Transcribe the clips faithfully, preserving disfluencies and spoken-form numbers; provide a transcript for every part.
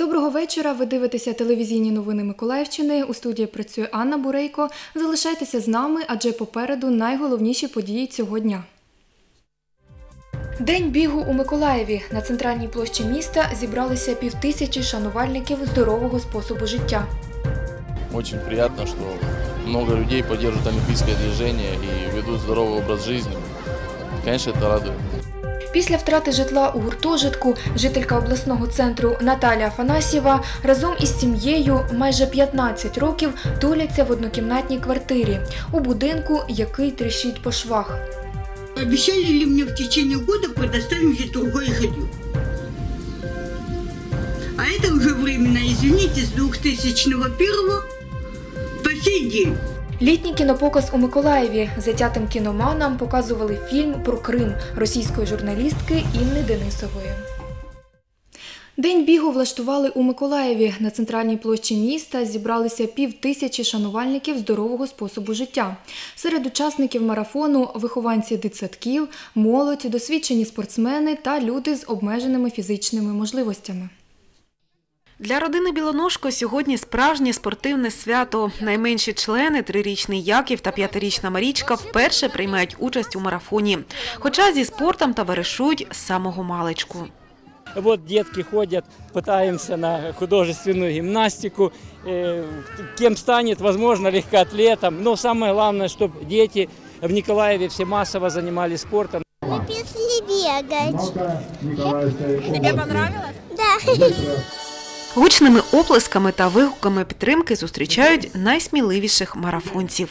Доброго вечора. Ви дивитеся телевізійні новини Миколаївщини. У студії працює Анна Бурейко. Залишайтеся з нами, адже попереду найголовніші події цього дня. День бігу у Миколаєві. На центральній площі міста зібралися півтисячі шанувальників здорового способу життя. Очень приятно, что много людей поддерживают олимпийское движение и ведут здоровый образ жизни. Конечно, это радует. Після втрати житла у гуртожитку жителька обласного центру Наталія Афанасьєва разом із сім'єю майже п'ятнадцять років туляться в однокімнатній квартирі у будинку, який тріщить по швах. Обещали ли мне в течение года предоставить жилье жилье? А это уже временно, извините, с две тысячи первого по сей день. Літній кінопоказ у Миколаєві. Затятим кіноманам показували фільм про Крим російської журналістки Інни Денисової. День бігу влаштували у Миколаєві. На центральній площі міста зібралися півтисячі шанувальників здорового способу життя. Серед учасників марафону – вихованці дитсадків, молодь, досвідчені спортсмени та люди з обмеженими фізичними можливостями. Для родини Білоножко сьогодні справжнє спортивне свято. Найменші члени – трирічний Яків та п'ятирічна Марічка – вперше приймають участь у марафоні. Хоча зі спортом товаришують з самого маличку. Вот детки ходят, пытаемся на художественную гимнастику. Кем станет, возможно, легкоатлетом. Но самое главное, чтобы дети в Николаеве все массово занимались спортом. Мы пошли бегать. Тебе понравилось? Да. Гучними оплесками та вигуками підтримки зустрічають найсміливіших марафонців.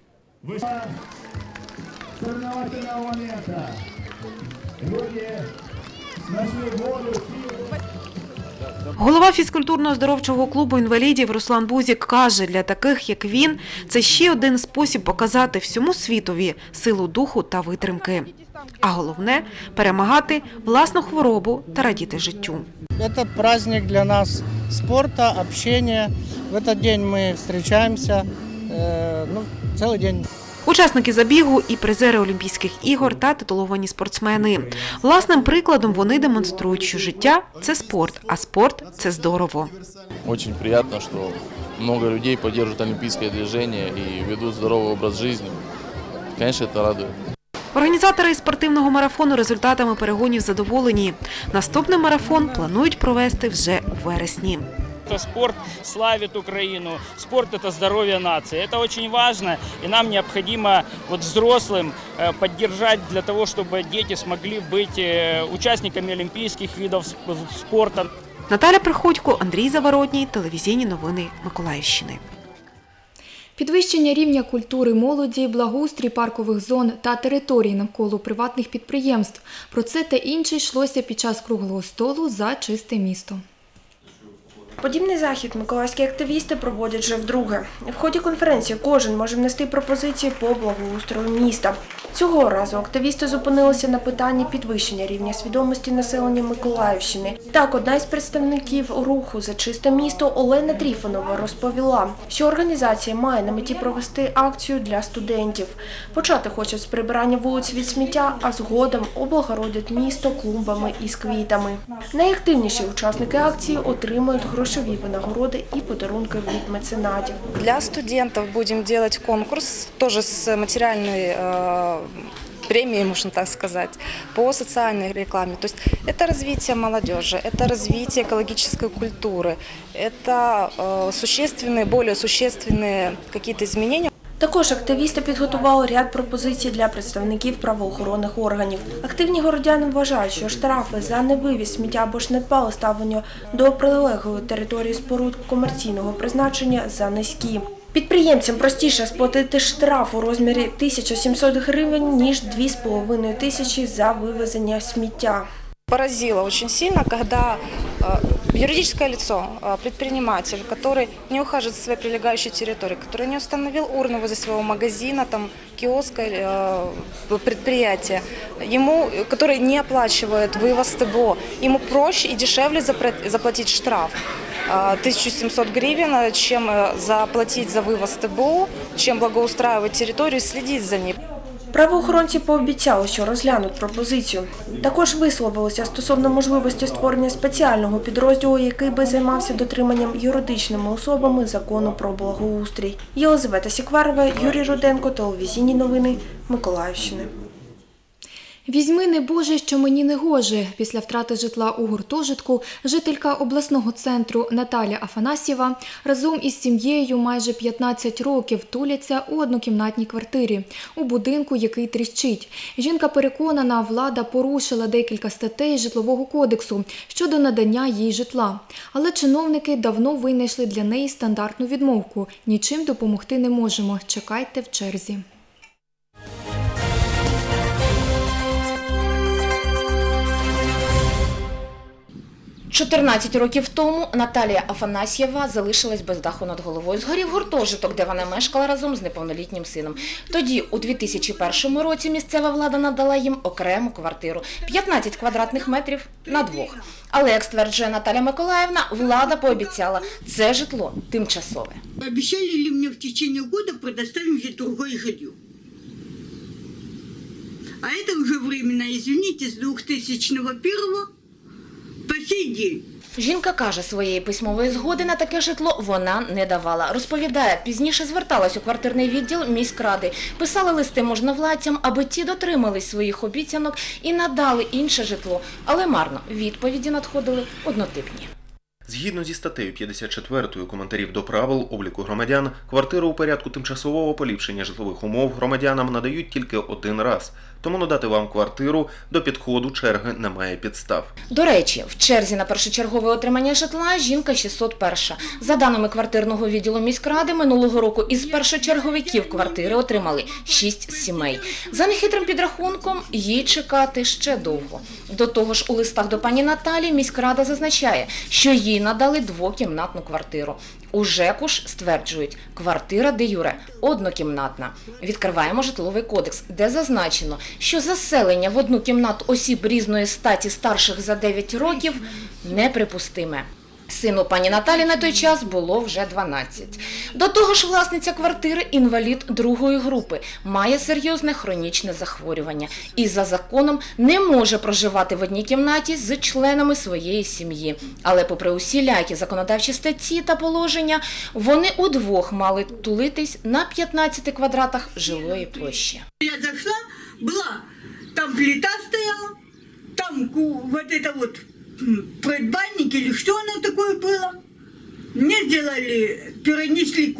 Голова фізкультурно-оздоровчого клубу інвалідів Руслан Бузік каже, для таких, як він, це ще один спосіб показати всьому світові силу духу та витримки. А головне – перемагати власну хворобу та радіти життю. Это праздник для нас спорта, общения. В этот день мы встречаемся э, ну, целый день. Учасники забігу і призери Олімпійських ігор та титуловані спортсмени. Власним прикладом вони демонструють, що життя – це спорт, а спорт – це здорово. Очень приятно, что много людей поддерживают олимпийское движение и ведут здоровый образ жизни. Конечно, это радует. Організатори спортивного марафону результатами перегонів задоволені. Наступний марафон планують провести вже у вересні. Спорт славит Украину, спорт – это здоровье нации. Это очень важно, и нам необходимо вот взрослым поддержать для того, чтобы дети смогли быть участниками олимпийских видов спорта. Наталя Приходько, Андрій Заворотній, телевізійні новини Миколаївщини. Підвищення рівня культури молоді, благоустрій паркових зон та територій навколо приватних підприємств. Про це та інше йшлося під час круглого столу «За чисте місто». Подібний захід миколаївські активісти проводять вже вдруге. В ході конференції кожен може внести пропозиції по благоустрою міста. Цього разу активісти зупинилися на питанні підвищення рівня свідомості населення Миколаївщини. Так, одна із представників руху «За чисте місто» Олена Тріфонова розповіла, що організація має на меті провести акцію для студентів. Почати хочуть з прибирання вулиць від сміття, а згодом облагородять місто клумбами із квітами. Найактивніші учасники акції отримують грошові винагороди і подарунки від меценатів. Для студентів будемо робити конкурс, теж з матеріальною премии, можно так сказать, по социальной рекламе. То есть это развитие молодежи, это развитие экологической культуры, это э, существенные, более существенные какие-то изменения. Також активісти підготували ряд пропозицій для представників правоохоронних органів. Активні городяни вважають, що штрафи за невивіз сміття або ж недбале ставлення до прилеглої території споруд комерційного призначення занизькі. Підприємцям простіше сплатити штраф у розмірі тисяча сімсот гривень, ніж дві з половиною тисячі за вивезення сміття. Поразило очень сильно, когда юридическое лицо, предприниматель, который не ухаживает за своей прилегающей территорией, который не установил урну возле своего магазина, там, киоска, предприятия, ему, который не оплачивает вывоз ТБО, ему проще и дешевле заплатить штраф тысячу семьсот гривен, чем заплатить за вывоз ТБО, чем благоустраивать территорию и следить за ней. Правоохоронці пообіцяли, що розглянуть пропозицію. Також висловилися стосовно можливості створення спеціального підрозділу, який би займався дотриманням юридичними особами закону про благоустрій. Єлизавета Сікварова, Юрій Руденко, телевізійні новини Миколаївщини. «Візьми, небоже, що мені не гоже». Після втрати житла у гуртожитку жителька обласного центру Наталя Афанасьєва разом із сім'єю майже п'ятнадцять років туляться у однокімнатній квартирі, у будинку, який тріщить. Жінка переконана, влада порушила декілька статей Житлового кодексу щодо надання їй житла. Але чиновники давно винайшли для неї стандартну відмовку – нічим допомогти не можемо, чекайте в черзі. чотирнадцять років тому Наталія Афанасьєва залишилась без даху над головою. Згорів гуртожиток, де вона мешкала разом з неповнолітнім сином. Тоді, у дві тисячі першому році, місцева влада надала їм окрему квартиру – п'ятнадцять квадратних метрів на двох. Але, як стверджує Наталя Миколаївна, влада пообіцяла – це житло тимчасове. Обіцяли ли мені в течение года предоставить другое жилье? А это уже временно, извините, с две тысячи первого по сей день. Жінка каже, своєї письмової згоди на таке житло вона не давала. Розповідає, пізніше зверталась у квартирний відділ міськради. Писали листи можновладцям, аби ті дотримались своїх обіцянок і надали інше житло. Але марно, відповіді надходили однотипні. Згідно зі статтею п'ятдесят четвертою коментарів до правил обліку громадян, квартиру у порядку тимчасового поліпшення житлових умов громадянам надають тільки один раз. Тому надати вам квартиру до підходу черги немає підстав. До речі, в черзі на першочергове отримання житла жінка шістсот перша. За даними квартирного відділу міськради, минулого року із першочерговиків квартири отримали шість сімей. За нехитрим підрахунком, їй чекати ще довго. До того ж, у листах до пані Наталі міськрада зазначає, що їй надали двокімнатну квартиру. У ЖЕКу ж стверджують, квартира де-юре однокімнатна. Відкриваємо Житловий кодекс, де зазначено, що заселення в одну кімнату осіб різної статі старших за дев'ять років неприпустиме. Сину пані Наталі на той час було вже дванадцять. До того ж, власниця квартири – інвалід другої групи, має серйозне хронічне захворювання і за законом не може проживати в одній кімнаті з членами своєї сім'ї. Але попри усілякі законодавчі статті та положення, вони удвох мали тулитись на п'ятнадцяти квадратах жилої площі. Я зайшла, була, там плита стояла, там вот это вот предбанник или что оно такое было. Мне сделали, перенесли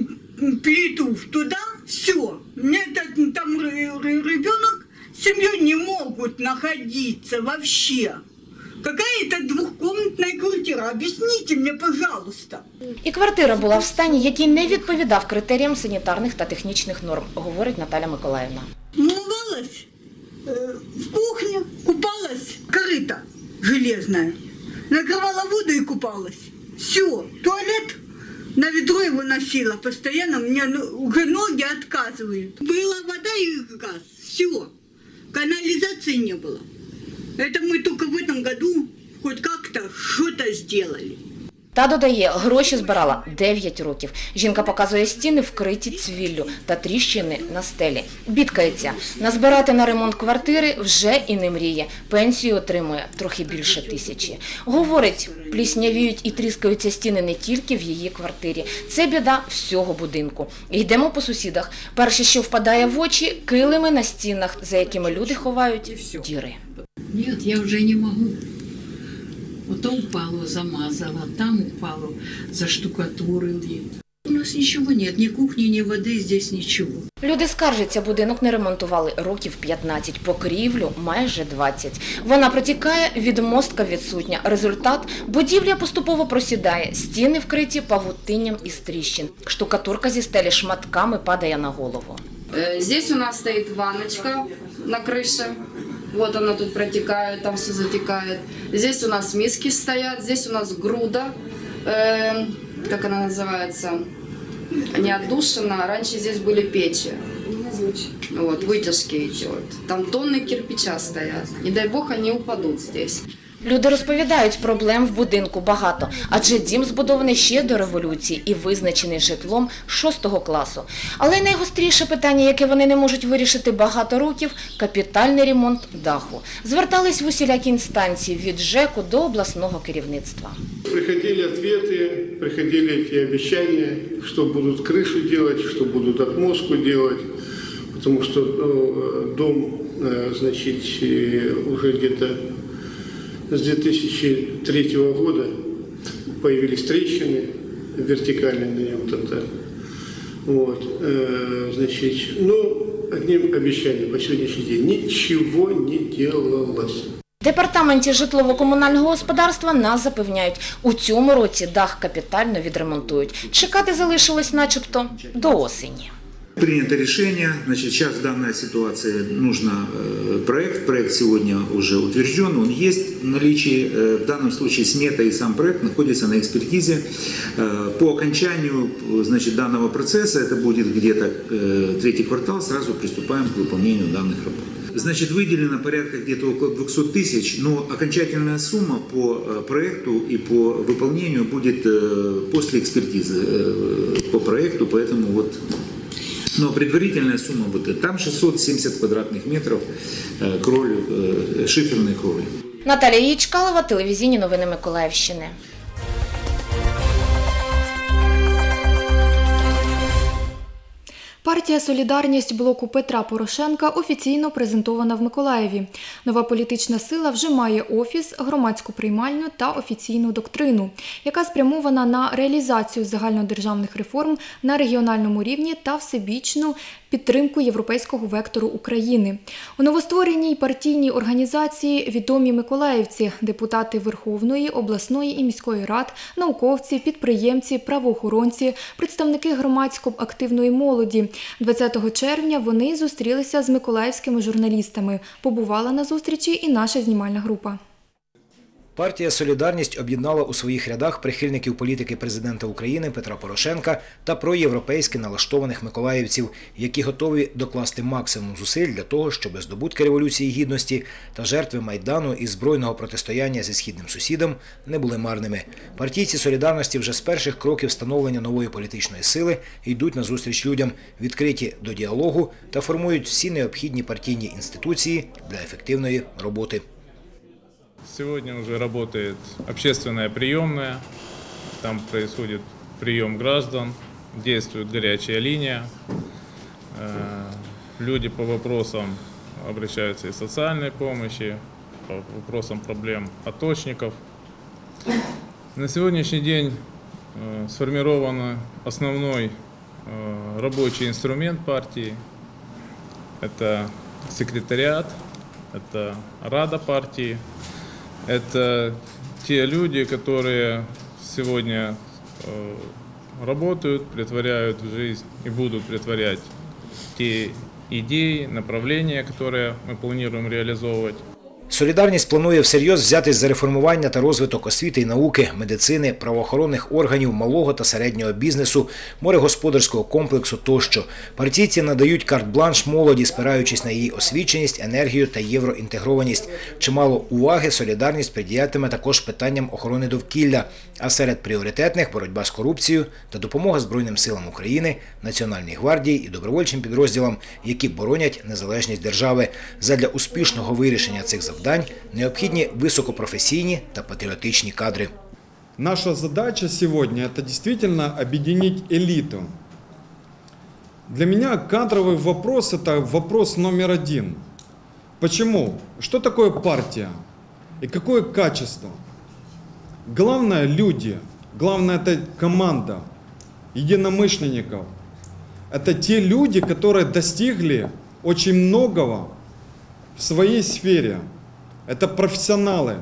плиту туда, все. Мне там ребенок с семьей не могут находиться вообще. Какая-то двухкомнатная квартира. Объясните мне, пожалуйста. І квартира була в стані, який не відповідав критеріям санітарних та технічних норм, говорить Наталя Миколаївна. Умывалась э, в кухне, купалась, корыто железная. Накрывала воду и купалась. Все, туалет на ведро его носила постоянно, мне уже ноги отказывают. Была вода и газ, все. Канализации не было. Это мы только в этом году хоть как-то что-то сделали. Та додає, гроші збирала дев'ять років. Жінка показує стіни, вкриті цвіллю та тріщини на стелі. Бідкається, назбирати на ремонт квартири вже і не мріє. Пенсію отримує трохи більше тисячі. Говорить, пліснявіють і тріскаються стіни не тільки в її квартирі. Це біда всього будинку. Йдемо по сусідах. Перше, що впадає в очі – килими на стінах, за якими люди ховають діри. Ні, я вже не можу. Вот упало, замазало, там упало, заштукатурили. У нас ничего нет, ни кухни, ни воды, здесь ничего. Люди скаржаться, будинок не ремонтували років п'ятнадцять, покрівлю майже двадцять. Вона протікає, відмостка відсутня. Результат – будівля поступово просідає, стіни вкриті павутинням із тріщин. Штукатурка зі стелі шматками падає на голову. Здесь у нас стоит ванночка на крыше. Вот она тут протекает, там все затекает. Здесь у нас миски стоят, здесь у нас груда, э, как она называется, не отдушина. Раньше здесь были печи, вот, вытяжки эти вот. Там тонны кирпича стоят. Не дай бог они упадут здесь. Люди розповідають, проблем в будинку багато, адже дім збудований ще до революції і визначений житлом шостого класу. Але найгостріше питання, яке вони не можуть вирішити багато років – капітальний ремонт даху. Звертались в усілякі інстанції від ЖЕКу до обласного керівництва. Приходили відповіді, приходили ті обіцяння, що будуть кришу робити, що будуть отмостку робити, тому що дом, значить, вже где-то с две тысячи третьего года появились трещины вертикально на нем тогда. Вот, э, значит, ну, одним обещанием по сегодняшний день ничего не делалось. В департаменті житлово-комунального господарства нас запевняють, у цьому році дах капітально відремонтують. Чекати залишилось начебто до осені. Принято решение, значит, сейчас в данной ситуации нужно проект, проект сегодня уже утвержден, он есть в наличии, в данном случае смета и сам проект находится на экспертизе. По окончанию, значит, данного процесса, это будет где-то третий квартал, сразу приступаем к выполнению данных работ. Значит, выделено порядка где-то около двухсот тысяч, но окончательная сумма по проекту и по выполнению будет после экспертизы по проекту, поэтому вот... Но предварительная сумма вот там шестьсот семьдесят квадратных метров кровли, шиферной кровли. Наталія Ячкалова, телевізійні новини Миколаївщини. Партія «Солідарність» блоку Петра Порошенка офіційно презентована в Миколаєві. Нова політична сила вже має офіс, громадську приймальню та офіційну доктрину, яка спрямована на реалізацію загальнодержавних реформ на регіональному рівні та всебічну підтримку європейського вектору України. У новоствореній партійній організації відомі миколаївці, депутати Верховної, обласної і міської рад, науковці, підприємці, правоохоронці, представники громадсько-активної молоді. двадцятого червня вони зустрілися з миколаївськими журналістами. Побувала на зустрічі і наша знімальна група. Партія «Солідарність» об'єднала у своїх рядах прихильників політики президента України Петра Порошенка та проєвропейськи налаштованих миколаївців, які готові докласти максимум зусиль для того, щоб здобутки Революції Гідності та жертви Майдану і збройного протистояння зі східним сусідом не були марними. Партійці «Солідарності» вже з перших кроків становлення нової політичної сили йдуть на зустріч людям, відкриті до діалогу та формують всі необхідні партійні інституції для ефективної роботи. Сегодня уже работает общественная приемная, там происходит прием граждан, действует горячая линия, люди по вопросам обращаются и социальной помощи, по вопросам проблем аточников. На сегодняшний день сформирован основной рабочий инструмент партии, это секретариат, это Рада партии. Это те люди, которые сегодня э, работают, претворяют в жизнь и будут претворять те идеи, направления, которые мы планируем реализовывать. «Солідарність» планує всерйоз взятись за реформування та розвиток освіти і науки, медицини, правоохоронних органів, малого та середнього бізнесу, морегосподарського комплексу тощо. Партійці надають карт-бланш молоді, спираючись на її освіченість, енергію та євроінтегрованість. Чимало уваги «Солідарність» приділятиме також питанням охорони довкілля, а серед пріоритетних – боротьба з корупцією та допомога Збройним силам України, Національній гвардії і добровольчим підрозділам, які боронять незалежність держави. Задля успішного вирішення цих завдань необхідні високопрофесійні та патріотичні кадри. Наша задача сегодня – это действительно объединить элиту. Для меня кадровый вопрос – это вопрос номер один. Почему? Что такое партия? И какое качество? Главное – люди. Главное – это команда единомышленников. Это те люди, которые достигли очень многого в своей сфере. Это профессионалы.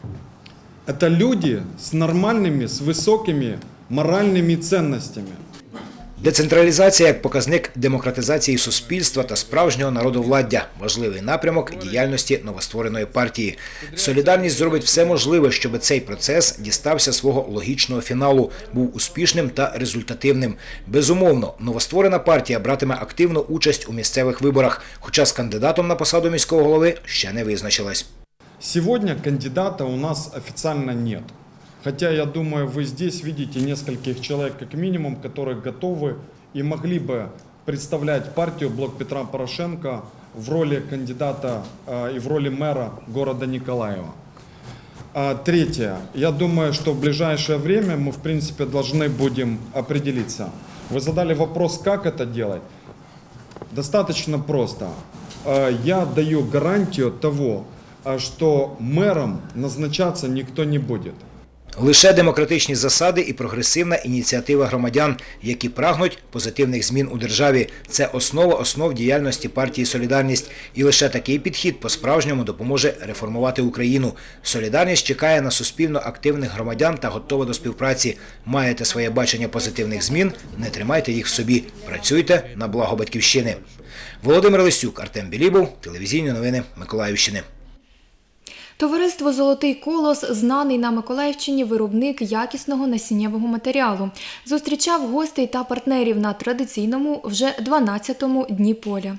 Это люди с нормальными, с высокими моральными ценностями. Децентралізація як показник демократизації суспільства та справжнього народовладдя – важливий напрямок діяльності новоствореної партії. «Солідарність» зробить все можливе, щоб цей процес дістався свого логічного фіналу, був успішним та результативним. Безумовно, новостворена партія братиме активну участь у місцевих виборах, хоча з кандидатом на посаду міського голови ще не визначилась. Сегодня кандидата у нас официально нет. Хотя, я думаю, вы здесь видите нескольких человек, как минимум, которые готовы и могли бы представлять партию «Блок Петра Порошенко» в роли кандидата э, и в роли мэра города Николаева. А третье. Я думаю, что в ближайшее время мы, в принципе, должны будем определиться. Вы задали вопрос, как это делать. Достаточно просто. Э, я даю гарантию того, что мэром назначаться никто не будет. Лише демократичні засади і прогресивна ініціатива громадян, які прагнуть позитивних змін у державі. Це основа основ діяльності партії «Солідарність». І лише такий підхід по-справжньому допоможе реформувати Україну. «Солідарність» чекає на суспільно активних громадян та готова до співпраці. Маєте своє бачення позитивних змін? Не тримайте їх в собі. Працюйте на благо Батьківщини. Володимир Лисюк, Артем Білібов, телевізійні новини Миколаївщини. Товариство «Золотий колос» – знаний на Миколаївщині виробник якісного насіннєвого матеріалу. Зустрічав гостей та партнерів на традиційному вже дванадцятому дні поля.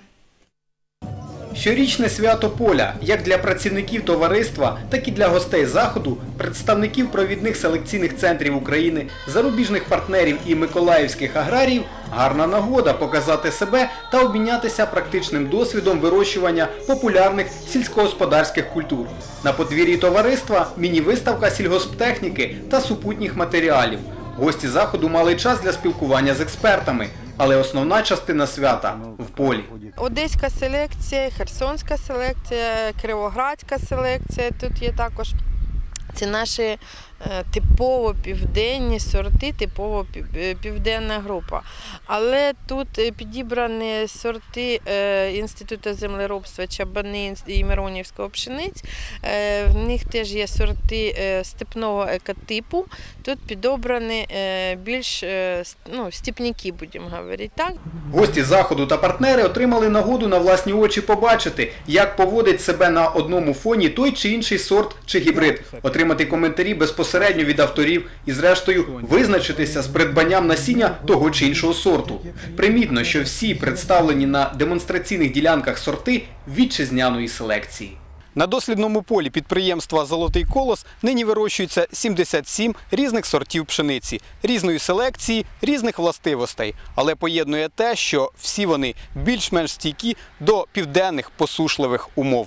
Щорічне свято поля, як для працівників товариства, так і для гостей заходу, представників провідних селекційних центрів України, зарубіжних партнерів і миколаївських аграріїв – гарна нагода показати себе та обмінятися практичним досвідом вирощування популярних сільськогосподарських культур. На подвір'ї товариства – міні-виставка сільгосптехніки та супутніх матеріалів. Гості заходу мали час для спілкування з експертами. Але основна частина свята – в полі. Одеська селекція, херсонська селекція, кривоградська селекція тут є також. Це наші типово південні сорти, типово південна група. Але тут підібрані сорти Інституту землеробства Чабани і Миронівського пшениць. В них теж є сорти степного екотипу. Тут підобрані більш ну, степняки, будемо говорити так. Гості заходу та партнери отримали нагоду на власні очі побачити, як поводить себе на одному фоні той чи інший сорт чи гібрид, отримати коментарі безпосередньо від авторів і, зрештою, визначитися з придбанням насіння того чи іншого сорту. Примітно, що всі представлені на демонстраційних ділянках сорти вітчизняної селекції. На дослідному полі підприємства «Золотий колос» нині вирощується сімдесят сім різних сортів пшениці, різної селекції, різних властивостей. Але поєднує те, що всі вони більш-менш стійкі до південних посушливих умов.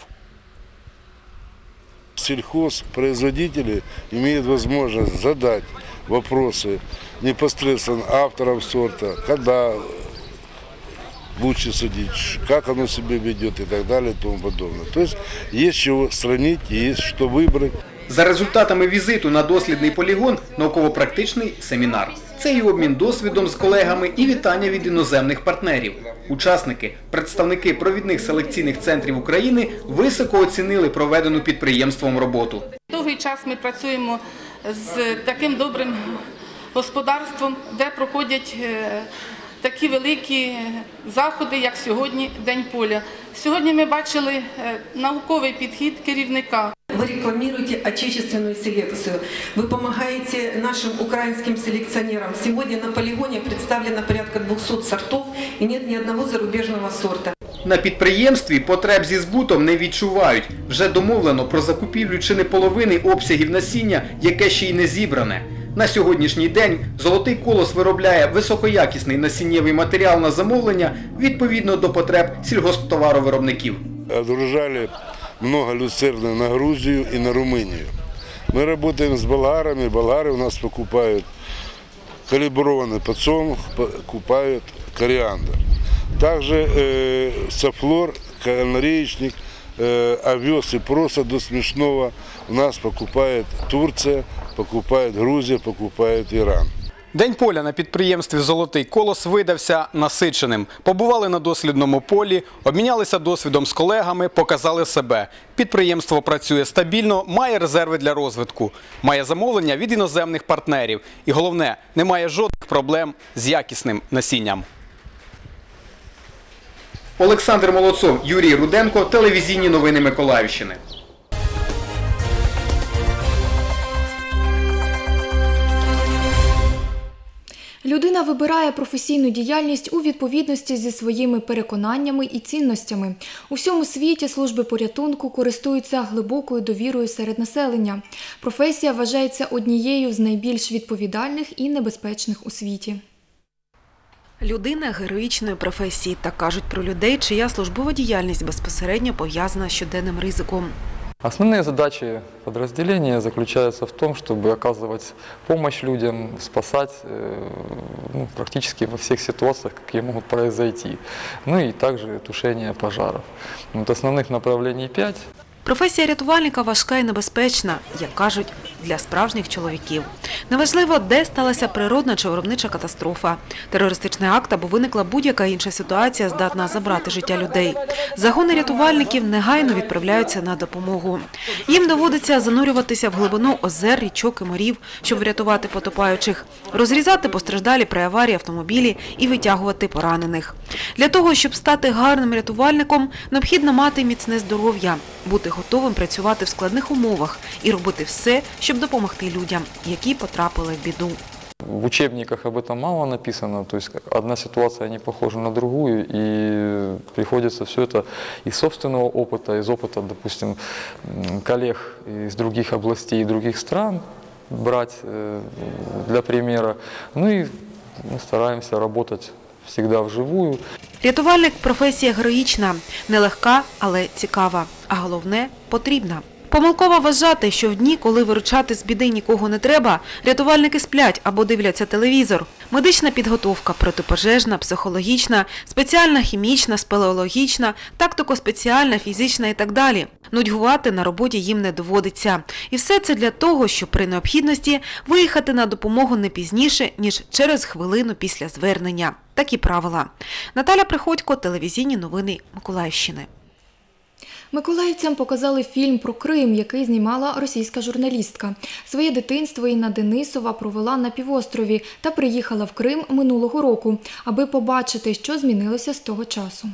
Сельхозпроизводители имеют возможность задать вопросы непосредственно авторам сорта, когда лучше садить, как оно себя ведет и так далее и тому подобное. То есть есть чего сравнить, есть что выбрать. За результатами візиту на дослідний полігон – науково-практичний семінар. Це і обмін досвідом з колегами, і вітання від іноземних партнерів. Учасники, представники провідних селекційних центрів України високо оцінили проведену підприємством роботу. Довгий час ми працюємо з таким добрим господарством, де проходять такі великі заходи, як сьогодні День поля. Сьогодні ми бачили науковий підхід керівника. Вы рекламируете отечественную селекцию, вы помогаете нашим украинским селекционерам. Сегодня на полигоне представлено порядка двухсот сортов и нет ни одного зарубежного сорта. На підприємстві потреб зі збутом не відчувають. Вже домовлено про закупівлю чи не половини обсягів насіння, яке ще й не зібране. На сьогоднішній день «Золотий колос» виробляє високоякісний насіннєвий матеріал на замовлення відповідно до потреб сільгосптоваровиробників. Отгружали много люцерны на Грузию и на Румынию. Мы работаем с болгарами, болгары у нас покупают калиброванный подсолнух, покупают кориандр. Также э, софлор, канареечник, э, овес и просто до смешного у нас покупает Турция, покупает Грузия, покупает Иран. День поля на підприємстві «Золотий колос» видався насиченим. Побували на дослідному полі, обмінялися досвідом з колегами, показали себе. Підприємство працює стабільно, має резерви для розвитку, має замовлення від іноземних партнерів. І головне, немає жодних проблем з якісним насінням. Олександр Молодцов, Юрій Руденко, телевізійні новини Миколаївщини. Людина вибирає професійну діяльність у відповідності зі своїми переконаннями і цінностями. У всьому світі служби порятунку користуються глибокою довірою серед населення. Професія вважається однією з найбільш відповідальних і небезпечних у світі. Людина героїчної професії, так кажуть про людей, чия службова діяльність безпосередньо пов'язана з щоденним ризиком. Основные задачи подразделения заключаются в том, чтобы оказывать помощь людям, спасать ну, практически во всех ситуациях, какие могут произойти. Ну и также тушение пожаров. Вот основных направлений пять. Професія рятувальника важка і небезпечна, як кажуть, для справжніх чоловіків. Неважливо, де сталася природна чи виробнича катастрофа, терористичний акт або виникла будь-яка інша ситуація, здатна забрати життя людей. Загони рятувальників негайно відправляються на допомогу. Їм доводиться занурюватися в глибину озер, річок і морів, щоб врятувати потопаючих, розрізати постраждалі при аварії автомобілі і витягувати поранених. Для того, щоб стати гарним рятувальником, необхідно мати міцне здоров'я, бути готовим працювати в складних умовах і робити все, щоб допомогти людям, які потрапили в біду. В учебниках об этом мало написано, то есть одна ситуация не похожа на другую, и приходится все это из собственного опыта, из опыта, допустим, коллег из других областей и других стран брать для примера. Ну и мы стараемся работать всегда вживую. Рятувальник – професія героїчна, нелегка, але цікава, а головне – потрібна. Помилково вважати, що в дні, коли виручати з біди нікого не треба, рятувальники сплять або дивляться телевізор. Медична підготовка – протипожежна, психологічна, спеціальна хімічна, спелеологічна, тактико-спеціальна, фізична і так далі. Нудьгувати на роботі їм не доводиться. І все це для того, щоб при необхідності виїхати на допомогу не пізніше, ніж через хвилину після звернення. Такі правила. Наталя Приходько, телевізійні новини Миколаївщини. Миколаївцям показали фільм про Крим, який знімала російська журналістка. Своє дитинство Інна Денисова провела на півострові та приїхала в Крим минулого року, аби побачити, що змінилося з того часу.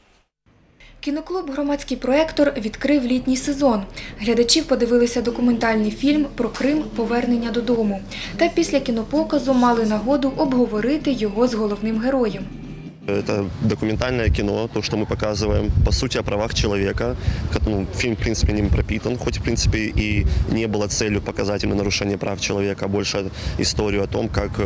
Кіноклуб «Громадський проектор» відкрив літній сезон. Глядачі подивилися документальний фільм про Крим «Повернення додому». Та після кінопоказу мали нагоду обговорити його з головним героєм. Это документальное кино, то, что мы показываем, по сути, о правах человека. Ну, фильм, в принципе, ним пропитан, хоть, в принципе, и не было целью показать именно нарушение прав человека, а больше историю о том, как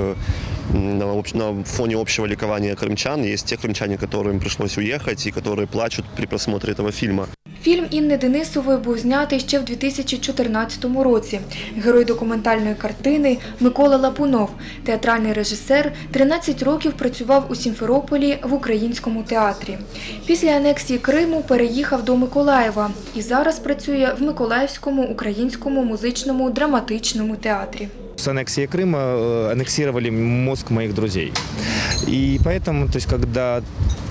на, на фоне общего ликования крымчан есть те крымчане, которым пришлось уехать и которые плачут при просмотре этого фильма. Фільм Інни Денисової був знятий ще в дві тисячі чотирнадцятому році. Герой документальної картини Микола Лапунов, театральний режисер, тринадцять років працював у Сімферополі в українському театрі. Після анексії Криму переїхав до Миколаєва і зараз працює в Миколаївському українському музичному драматичному театрі. С аннексией Крыма аннексировали мозг моих друзей. И поэтому, то есть, когда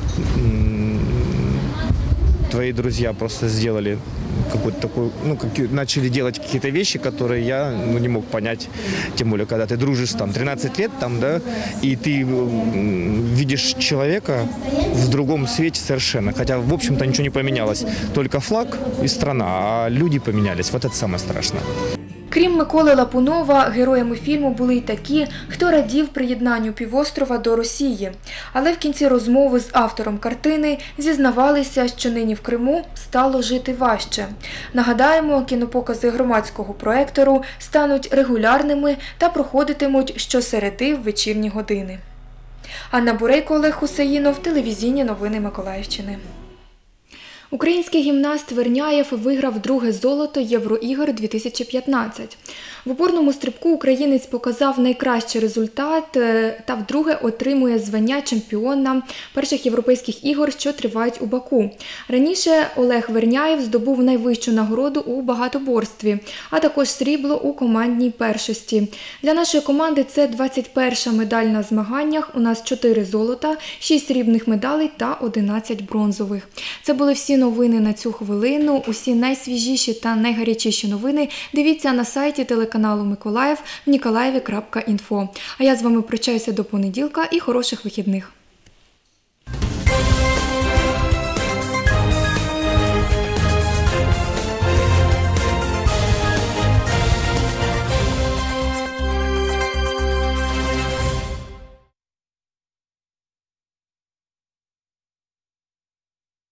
твои друзья просто сделали какую-то такую, ну, как, начали делать какие-то вещи, которые я ну, не мог понять. Тем более, когда ты дружишь там тринадцать лет, там, да, и ты видишь человека в другом свете совершенно. Хотя, в общем-то, ничего не поменялось. Только флаг и страна, а люди поменялись. Вот это самое страшное. Крім Миколи Лапунова, героями фільму були й такі, хто радів приєднанню півострова до Росії. Але в кінці розмови з автором картини зізнавалися, що нині в Криму стало жити важче. Нагадаємо, кінопокази громадського проектору стануть регулярними та проходитимуть щосереди в вечірні години. Анна Бурейко, Олег Хусеїнов, телевізійні новини Миколаївщини. Український гімнаст Верняєв виграв друге золото Євроігор дві тисячі п'ятнадцять. В опорному стрибку українець показав найкращий результат та вдруге отримує звання чемпіона перших європейських ігор, що тривають у Баку. Раніше Олег Верняєв здобув найвищу нагороду у багатоборстві, а також срібло у командній першості. Для нашої команди це двадцять перша медаль на змаганнях, у нас чотири золота, шість срібних медалей та одинадцять бронзових. Це були всі новини на цю хвилину. Усі найсвіжіші та найгарячіші новини дивіться на сайті телеканалу Миколаїв в ніколаєві крапка інфо. А я з вами прощаюся до понеділка і хороших вихідних.